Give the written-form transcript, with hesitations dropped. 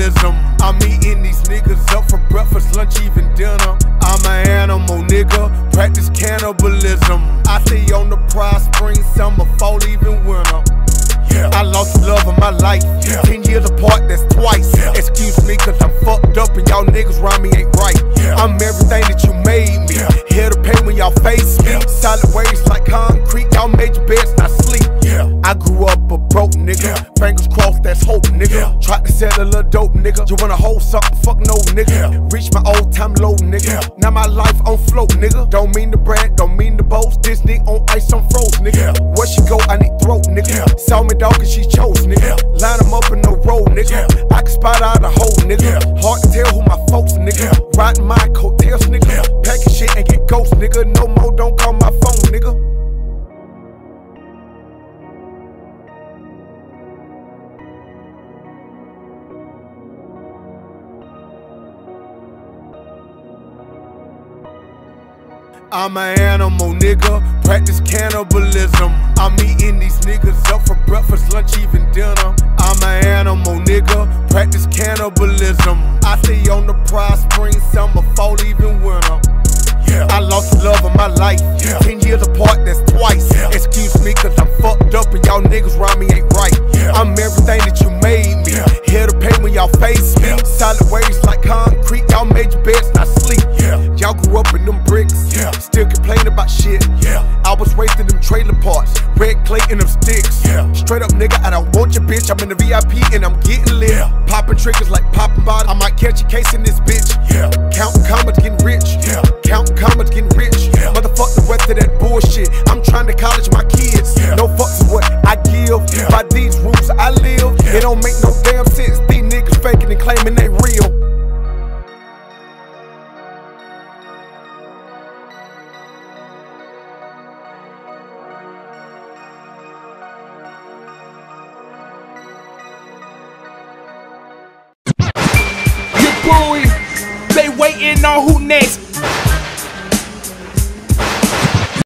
cannibalism. I'm eating these niggas up for breakfast, lunch, even dinner. I'm an animal, nigga, practice cannibalism. I stay on the prize, spring, summer, fall, even winter. I lost the love of my life, 10 years apart, that's twice. Excuse me, cause I'm fucked up and y'all niggas around me ain't right. I'm everything that you made me, here to pay when y'all face me. Solid waves like concrete, y'all made your beds, not sleep. I grew up a broke nigga, fingers crossed, that's hope, nigga. Tried to sell a little dope, nigga. You wanna hold something, fuck no, nigga. Reach my old time low, nigga. Now my life on float, nigga. Don't mean to brag, don't mean to boast. This nigga on ice, I'm froze, nigga. Where she go, I need throat, nigga. Saw me dog and she chose, nigga. Line them up in the road, nigga. I can spot out a hole, nigga. Hard to tell who my folks, nigga. Riding my coattails, nigga. Packing shit and get ghost, nigga. No more, don't call my phone, nigga. I'm an animal, nigga, practice cannibalism. I'm eating these niggas up for breakfast, lunch, even dinner. I'm an animal, nigga, practice cannibalism. I stay on the prize, spring, summer, fall, even winter. I lost the love of my life, 10 years apart, that's twice. Excuse me, cause I'm fucked up and y'all niggas around me ain't right. I'm everything that you made me, here to pay when y'all face me. Solid waves like concrete, y'all made your beds, not sleep. Y'all grew up in them bricks, still complain about shit. I was raised in them trailer parks, red clay in them sticks. Straight up nigga, I don't want your bitch, I'm in the VIP and I'm getting lit. Popping triggers like popping bottles, I might catch a case in this bitch. Counting commas, getting rich. Counting commas, getting rich. Motherfuck the rest of that bullshit, I'm trying to college my kids. No fucks with what I give, by these rules I live. It don't make no damn sense, these niggas faking and claiming they real. They waiting on who next.